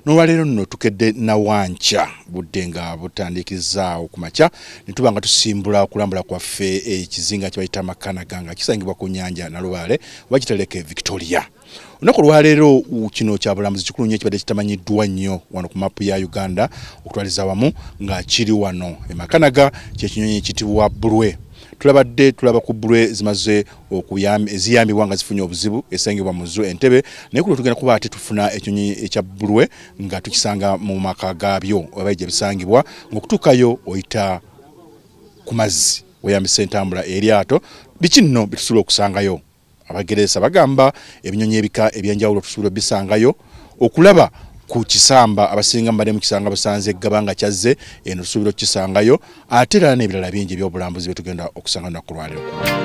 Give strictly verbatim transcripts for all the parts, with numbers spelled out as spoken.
Nolwaleero nno tukedde na wancha budde nga butandikizaawo ku makya ne tuba nga tusimbula okulambula kwaffe ekizinga kye bayita Makanaga nga kisangibwa ku nnyanja Nalubaale bagitereka Victoria. Olunaku lwaleero kino kya bulambuzi kikulu nnyo ekibadde kitamanyiddwa nnyo wano ku mapu ya Uganda okutwaliza wamu nga kiri wano e Makanaga ky'ekinyonyi ekiyitibwa Bulwe. Tulabadde tulaba ku Bulwe zimaze okuyamba eziyambibwa nga zifunye obuzibu esangibwa mu zoo Entebbe naye kulo tugenda kuba ate tufuna ekinyonyi ekya Bulwe nga tukisanga mu maka gaabyo oba gye bisangibwa ng'okutuukayo oyita ku mazzi weyambisa entambula eryato biki nno bitusobola okusangayo. Abagereza bagamba ebinyonyi ebika ebyenjawulo tusobola bisangayo okulaba ku kisamba abasinga mbade mu kisanga basanze gabanga kyazze eno tusobola kisangayo ate era n'ebirala bingi by'obulambuzi betugenda okusanga na kulwaliro.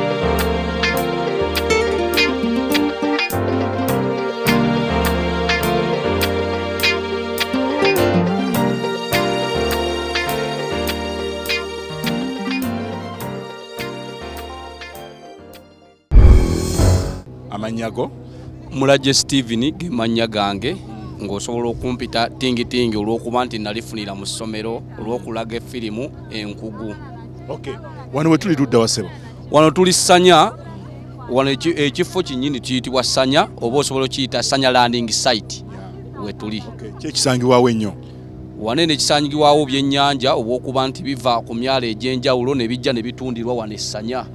Amanyago Mulaje Steven ge manya gange ng'osobola okumpita tingi tingi olw'okuba nti nalifunira mu ssomero olw'okulaga effirimu Enkugu. Okay. Wano we tuli ludda wasebo. Wano tuli Sanya, wano ekifo kinnyini kiyitibwa Sanya oba osobola okiyita Sanya landing site we tuli. Okay. Kye kisangibwawo ennyo. Wane ne kisangibwawo byennyanja obw'okuba nti biva ku myalo egy'enjawulo ne bijja ne bitundirwa wano e Sanya.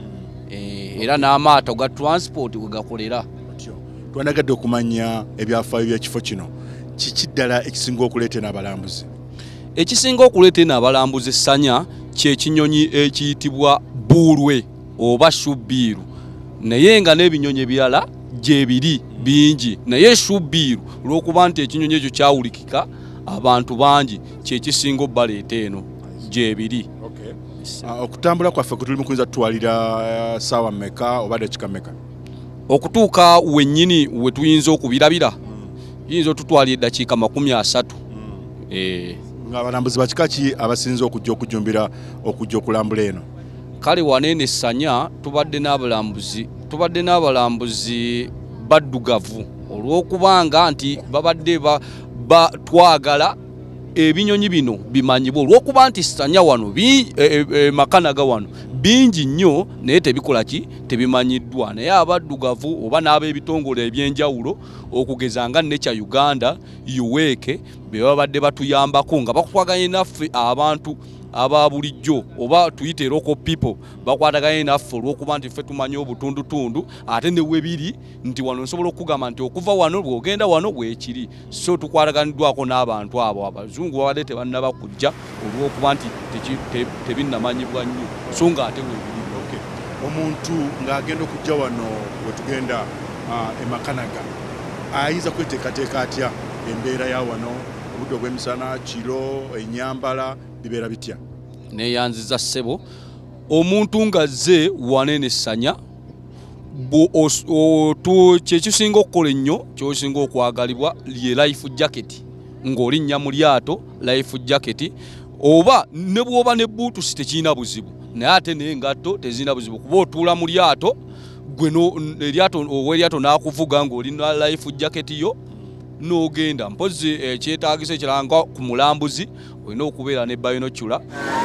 Eh, era n'amaato ga transport we gakolera. Twanagadde okumanya ebyafaayo by'ekifo kino. Kiki ddala ekisinga okuleeta abalambuzi? Ekisinga okuleeta abalambuzi Sanya kye kinyonyi ekiyitibwa Bulwe oba Shubbiru. Naye nga n'ebinyonyi ebirala gye biri bingi. Naye Shubbiru olw'okuba nti ekinyonyi ekyo kyawulikika abantu bangi kye kisinga obbaleeta eno gye biri. Okay. Uh, okutambula kwaffe kwe tuli mu kuyinza tutwalira uh, saawa mmeka oba dakika mmeka? Okutuuka wennyini we tuyinza okubirabira yinza otutwala eddakiika makumi asatu. Mm. Eh, ng'abalambuzi bakika ki abasinza okujja okujumbira okujja okulambula eno? Kale wanene Sanya tubadde n'abalambuzi tubadde n'abalambuzi baddugavu olw'okubanga nti babadde ba, ba twagala ebinyonyi bino bimanyibwa olw'okuba nti Sanya wano bi e, e, e, Makanaga wano bingi nnyo naye tebikola ki tebimanyiddwa. Naye abaddugavu oba n'ab'ebitongole ebyenjawulo okugeza nga ne kya Uganda Yuweeke be babadde batuyambako nga bakwataganye naffe abantu aba bulijjo oba tuyite local people bakwataganye naffe olw'okuba nti ffe tumanyi obutundutundu ate ne webiri nti wano nsobola okugamba nti okuva wano bw'ogenda wano bwekiri so tukwataganiddwako n'abantu abo abazungu babadde tebannaba kujja olw'okuba nti tebinnamanyibwa nnyo so nga ate webiri. Okay. Omuntu ng'agenda okujja wano we tugenda uh, e Makanaga ayinza kweteekateeka atya embeera ya wano obudde obw'emisana kiro ennyambala bibeera bitya? Neyanziza ssebo omuntu ng'azze wanene Sanya kyekisinga okukola ennyo kyosinga okwagalibwa ye life jacket ng'olinnya mu lyato life jacket oba ne bw'oba ne boots tekirina buzibu naye ate n'engatto tezirina buzibu kuba otuula mu lyato gwe eryato ow'eryato n'akuvuga ng'olina life jacket yo n'ogenda mpozi ekyetaagisa ekiranga ku mulambuzi olina okubeera ne binocular.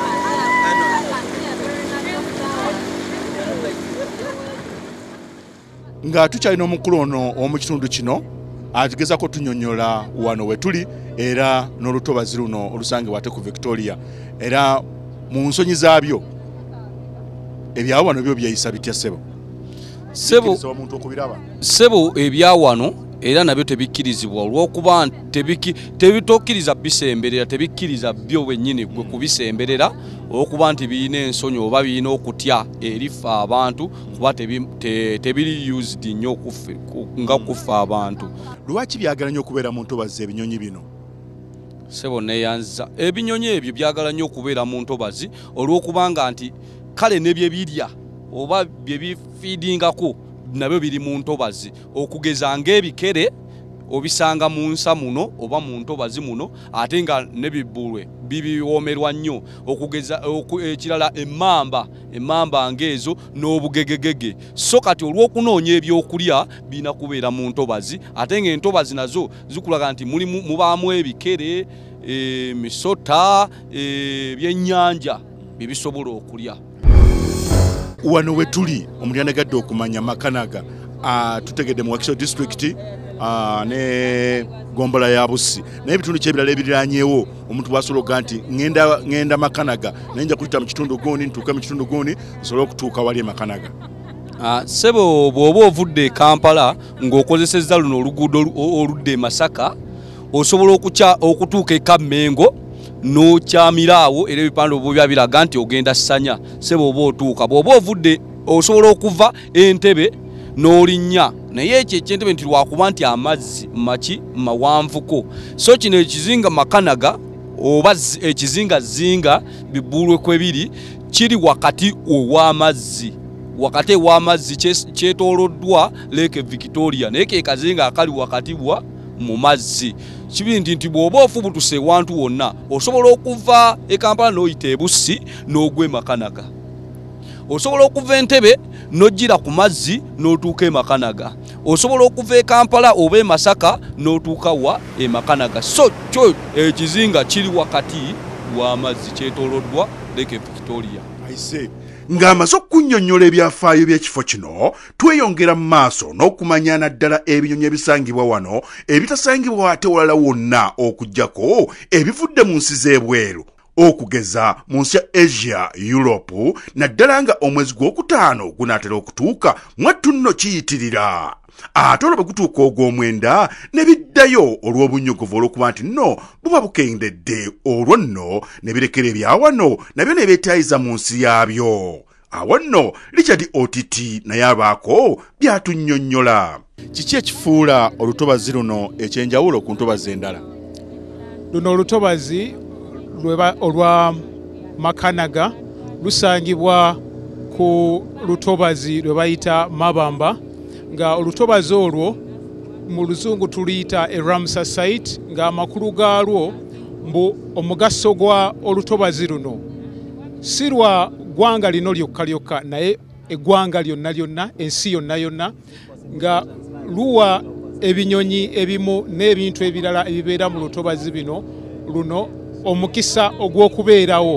Nga tukyalina omukulu ono omu kitundu kino atugezako tunyonyola wano we tuli era n'olutobazi luno olusangibwa ate ku Victoria era mu nsonyi zaabyo ebyawo wano byo byeyisa bitya ssebo? Ssebo ssebo ebyawano era nabyo tebikkirizibwa olw'okuba tebitokkiriza bisemberera tebikkiriza byo bwennyini gwe kubisemberera olw'okuba nti birina ensonyi oba birina okutya erifa abantu kuba tebiri used nnyo nga kufa abantu. Lwaki byagala nnyo okubeera mu ntobazi ebinyonyi bino? Ssebo neyanziza ebinyonyi ebyo byagala nnyo okubeera mu ntobazi olw'okubanga nti kale ne bye birya oba bye bifiidingako nabyo biri mu ntobazi okugeza ng'ebikere obisanga mu nsa muno oba mu ntobazi muno ate nga nebibbulwe bibiwomerwa nnyo okugeza ekirala emmamba emmamba ngeezo n'obugegegege so kati olw'okunoonya ebyokulya birina kubeera mu ntobazi ate ng'entobazi nazo zikulaga nti mulimu mubaamu ebikere emisota ebyennyanja byebisobola okulya. Wano we tuli omulyandagadde okumanya Makanaga tutegedde mu Wakiso district ne Gombola ya Bussi naye ebitundu kyebirala ebiriranyeewo omuntu bw'asologa nti ngenda ngenda Makanaga naye nja kuyita mu kitundu gundi ntuuke mu kitundu gundi nsobole okutuuka wali e Makanaga. Ssebo bw'oba ovudde e Kampala ng'okozesezza luno oluguudo oludda e Masaka osobola okutuuka e Kammengo n'okyamiraawo era ebipande obwo bya biraga nti ogenda Ssanya. Ssebo oba otuuka bw'oba ovudde osobola okuva Entebbe n'olinnya naye ekyo eky'Entebbe nti lwakuba nti amazzi maki mawanvuko so kino ekizinga Makanaga oba ekizinga zinga bibbulwe kwebiri kiri wakati ow'amazzi wakati w'amazzi kyetooloddwa Lake Victoria naye ke kazinga akali wakati bwa mu mazzi kibindi nti bw'oba ofubutuse ewantu wonna osobola okuva e Kampala n'oyita e Bussi n'ogwa e Makanaga osobola okuva Entebbe n'ojjira ku mazzi n'otuuka e Makanaga osobola okuva e Kampala oba e Masaka n'otuuka wa e Makanaga so kyo ekizinga kiri wakati w'amazzi kyetooloddwa Lake Victoria. Aise ng'amaze okunnyonnyola ebyafaayo by'ekifo kino tweyongera mu maaso n'okumanya naddala ebinyonyi ebisangibwa wano ebitasangibwa ate walala wonna okuggyako ebivudde mu nsi z'ebweru okugeza mu nsi ya Asia, Europe naddala nga omwezi gw'okutaano gunaatera okutuuka mwattu nno kiyitirira ate olwo bwe gutuuka ogw'omwenda ne biddayo olw'obunyogovu olw'okuba nti nno buba bukendedde olwo nno ne birekera ebya wano nabyo ne beetaayiza mu nsi yaabyo. Awo nno Richard Otiti naye abaako by'atunnyonnyola. Kiki ekifuula olutobazi luno ekyenjawulo ku ntobazi endala? Luno olutobazi olwa Makanaga lusangibwa ku lutobazi lwe bayita Mabamba nga olutobazi olwo mu luzungu tuluyita e Ramsar site nga amakulu gaalwo mbu omugaso gwa olutobazi luno si lwa ggwanga lino lyokka lyokka naye eggwanga lyonna lyonna ensi yonna yonna nga luwa ebinyonyi ebimu n'ebintu ebirala ebibeera mu lutobazi bino luno omukisa ogw'okubeerawo.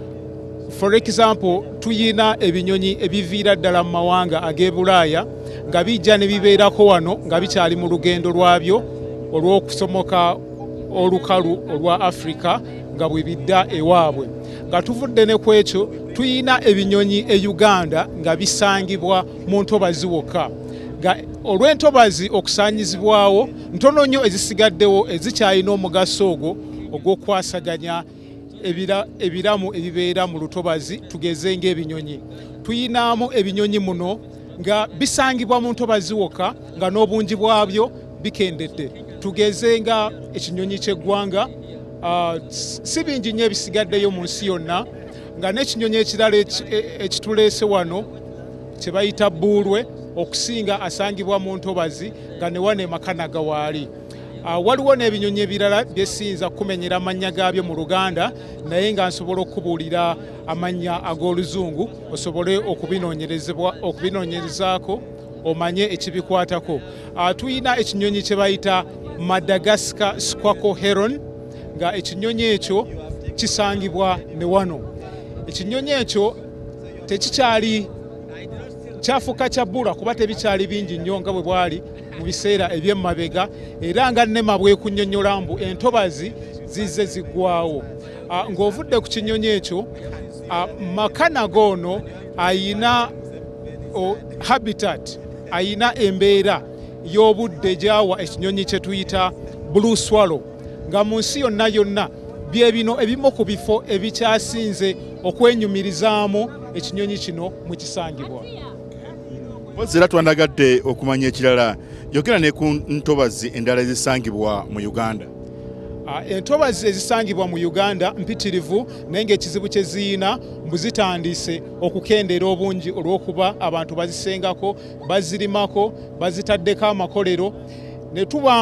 For example tuyina ebinyonyi ebiviira ddala mu mawanga ag'e Bulaaya nga bijja ne bibeerako wano nga bikyali mu lugendo lwabyo olw'okusomoka olukalu olwa Africa nga bwe bidda ewaabwe. Nga tuvudde ne ku ekyo tuyina ebinyonyi e Uganda nga bisangibwa mu ntobazi wokka nga olw'entobazi okusaanyizibwawo ntono nnyo ezisigaddewo ezikyalina omugaso ogwo ogw'okwasaganya ebiramu ebibeera mu lutobazi tugeze ng'ebinyonyi. Tuyinaamu ebinyonyi muno nga bisangibwa mu ntobazi wokka nga n'obungi bwabyo bikendedde. Tugeze nga ekinyonyi ky'eggwanga si bingi nnyo ebisigaddeyo mu nsi yonna nga n'ekinyonyi ekirala ekituleese wano kye bayita bbuulwe okusinga asangibwa mu ntobazi nga ne wano e Makanaga waali. Uh, waliwo n'ebinyonyi ebirala byesinza kumenyera amannya gaabyo mu Luganda naye nga nsobola okubuulira amannya ag'oluzungu osobole okubinoonyerezebwa okubinoonyerezaako omanye ekibikwatako. Uh, tuyina ekinyonyi kye bayita Madagascar Squawk Heron nga ekinyonyi ekyo kisangibwa ne wano. Ekinyonyi ekyo tekikyali kyafuuka kya bbula kuba tebikyali bingi nnyo nga bwe bwali mu biseera eby'emabega era nga nnema bwekunnyonnyola mbu entobazi zizze ziggwawo. Uh, ng'ovudde ku kinyonyi ekyo uh, Makanaga ono ayina uh, habitat ayina embeera y'obudde gy'awa ekinyonyi kye tuyita blue swallow nga mu nsi yonna yonna bye bino ebimu ku bifo ebikyasinze okwenyumirizaamu ekinyonyi kino mwe kisangibwa. Wazira twandagadde okumanya ekirala yogera ne ku ntobazi endala ezisangibwa mu Uganda. Uh, entobazi ezisangibwa mu Uganda mpitirivu naye ng'ekizibu kye ziyina mbu zitandise okukendeera obungi olw'okuba abantu bazisengako bazirimako bazitaddeko amakolero ne tuba mbu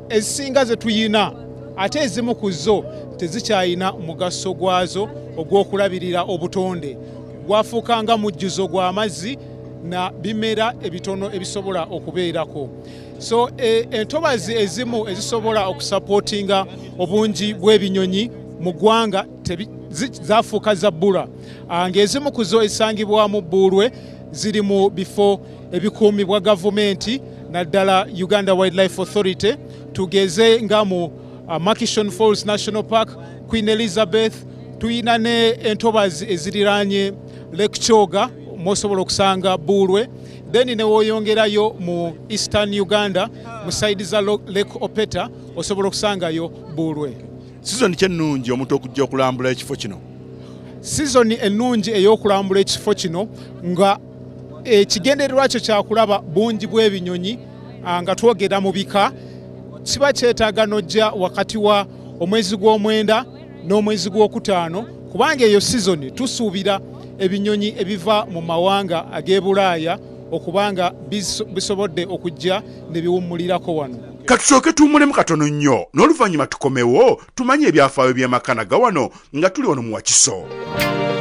ezisinga ze tuyina ate ezimu ku zo tezikyayina mugaso gwazo ogw'okulabirira obutonde. Gwafuukanga mujjuzo gw'amazzi na bimera ebitono ebisobola okubeerako. So e, entobazi ezimu ezisobola okusapootinga obungi bw'ebinyonyi mu ggwanga zaafuuka za bbula. Ng'ezimu ku zo ezisangibwa mu Buurwe ziri mu bifo ebikuumibwa gavumenti naddala Uganda Wildlife Authority, tugeze nga mu uh, Makishon Falls National Park, Queen Elizabeth, tuyina ne entobazi eziriraanye Lake Kyoga mwosobola okusanga Buurwe, then ne woyongerayo mu Eastern Uganda mu side za Lake Opeta osobola okusangayo Buurwe. Season ki ennungi omuntu okujja okulambula ekifo kino? Season ennungi ey'okulambula ekifo kino nga ekigendererwa kyo kyakulaba bungi bw'ebinyonyi nga twogera mu bika, kiba kyetaaga nojja wakati wa omwezi gw'omwenda n'omwezi gw'okutaano, kubanga eyo season tusuubira ebinyonyi ebiva mu mawanga ag'e Bulaaya okubanga bisobodde okujja ne biwummulirako wano. Katusooke tuwummulemu katono nnyo n'oluvannyuma tukomewo tumanye ebyafaayo by'e Makanaga wano nga tuli wano mu Wakiso.